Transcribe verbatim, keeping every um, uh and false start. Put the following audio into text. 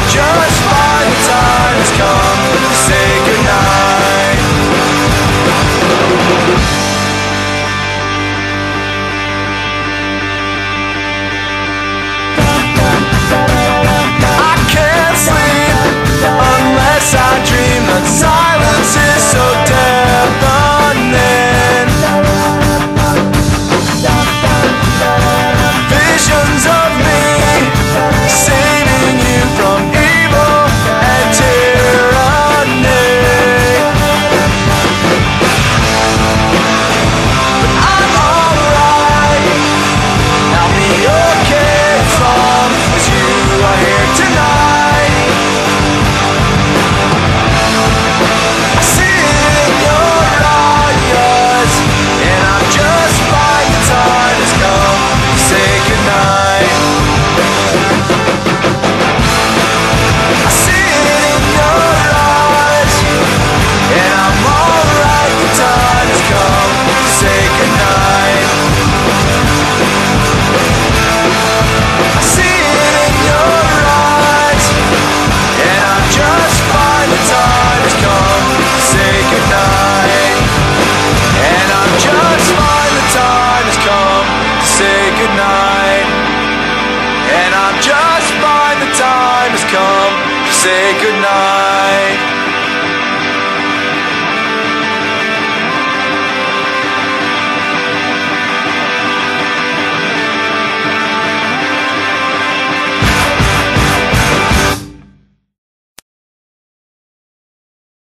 just find the time has come to say goodnight. I can't sleep unless I dream that silence is so deafening. Visions of me saving you from evil and tyranny. But I'm alright, I'll be okay as long as you are here tonight. I see it in your eyes, and I just find the time has come to say goodnight. I see it in your eyes, and I'm alright, the time has come to say goodnight. I see it in your eyes, and I just find the time has come to say goodnight. And I just find the time has come to say goodnight. And I just find the time has come to say goodnight.